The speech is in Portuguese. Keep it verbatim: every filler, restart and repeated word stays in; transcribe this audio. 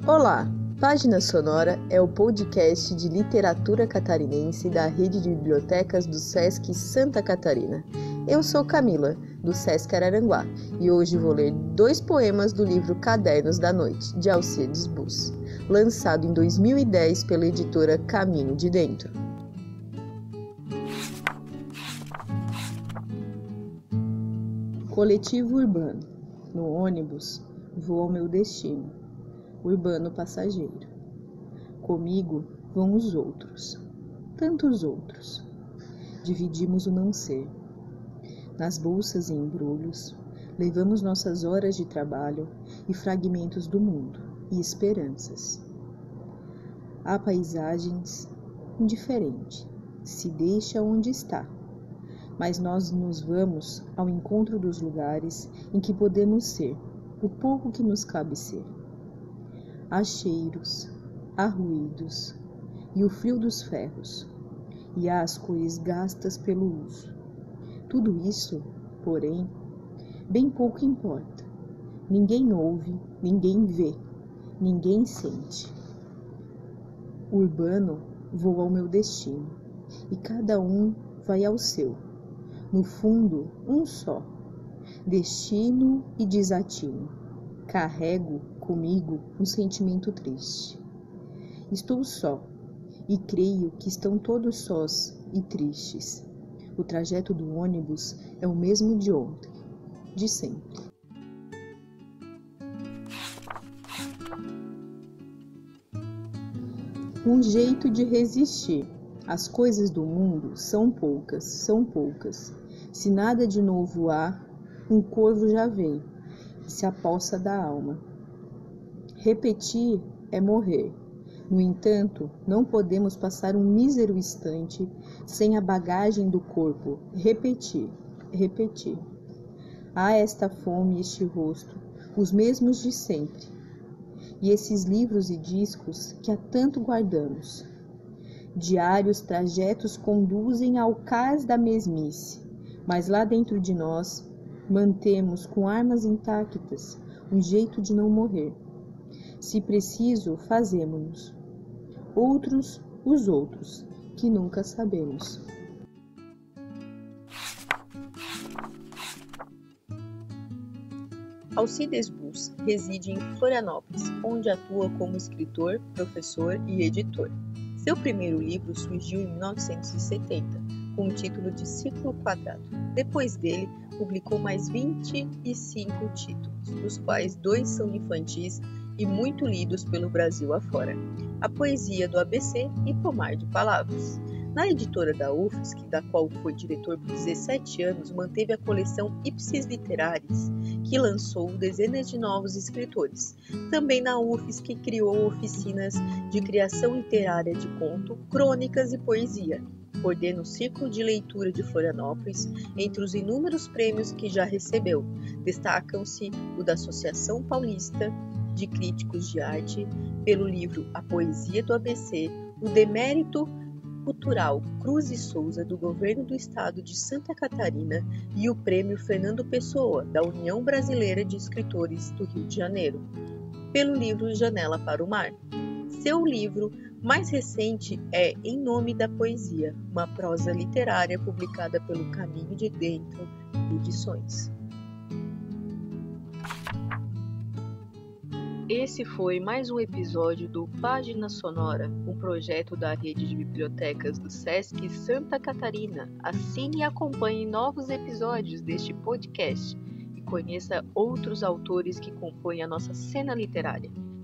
Olá! Página Sonora é o podcast de literatura catarinense da Rede de Bibliotecas do Sesc Santa Catarina. Eu sou Camila, do Sesc Araranguá, e hoje vou ler dois poemas do livro Cadernos da Noite, de Alcides Bus, lançado em dois mil e dez pela editora Caminho de Dentro. Coletivo urbano. No ônibus, vou ao meu destino. Urbano passageiro. Comigo vão os outros, tantos outros. Dividimos o não ser. Nas bolsas e embrulhos, levamos nossas horas de trabalho e fragmentos do mundo e esperanças. Há paisagens indiferente, se deixa onde está, mas nós nos vamos ao encontro dos lugares em que podemos ser o pouco que nos cabe ser. Há cheiros, há ruídos, e o frio dos ferros, e há as cores gastas pelo uso. Tudo isso, porém, bem pouco importa. Ninguém ouve, ninguém vê, ninguém sente. Urbano, vou ao meu destino, e cada um vai ao seu. No fundo, um só. Destino e desatino. Carrego comigo um sentimento triste. Estou só, e creio que estão todos sós e tristes. O trajeto do ônibus é o mesmo de ontem, de sempre. Um jeito de resistir. As coisas do mundo são poucas, são poucas. Se nada de novo há, um corvo já vem e se apossa da alma. Repetir é morrer. No entanto, não podemos passar um mísero instante sem a bagagem do corpo. Repetir, repetir. Há esta fome e este rosto, os mesmos de sempre. E esses livros e discos que há tanto guardamos. Diários trajetos conduzem ao cais da mesmice, mas lá dentro de nós mantemos com armas intactas um jeito de não morrer. Se preciso, fazemo-nos. Outros, os outros, que nunca sabemos. Alcides Bus reside em Florianópolis, onde atua como escritor, professor e editor. Seu primeiro livro surgiu em mil novecentos e setenta, com o título de Círculo Quadrado. Depois dele, publicou mais vinte e cinco títulos, dos quais dois são infantis e muito lidos pelo Brasil afora. A Poesia do A B C e Pomar de Palavras. Na editora da U F S C, da qual foi diretor por dezessete anos, manteve a coleção Ipsis Literaris, que lançou dezenas de novos escritores. Também na U F S C criou oficinas de criação literária de conto, crônicas e poesia. Coordena o Círculo de Leitura de Florianópolis, entre os inúmeros prêmios que já recebeu. Destacam-se o da Associação Paulista de Críticos de Arte, pelo livro A Poesia do A B C, o Demérito Cultural Cruz e Souza, do Governo do Estado de Santa Catarina, e o Prêmio Fernando Pessoa, da União Brasileira de Escritores do Rio de Janeiro, pelo livro Janela para o Mar. Seu livro mais recente é Em Nome da Poesia, uma prosa literária publicada pelo Caminho de Dentro Edições. Esse foi mais um episódio do Página Sonora, um projeto da Rede de Bibliotecas do Sesc Santa Catarina. Assine e acompanhe novos episódios deste podcast e conheça outros autores que compõem a nossa cena literária.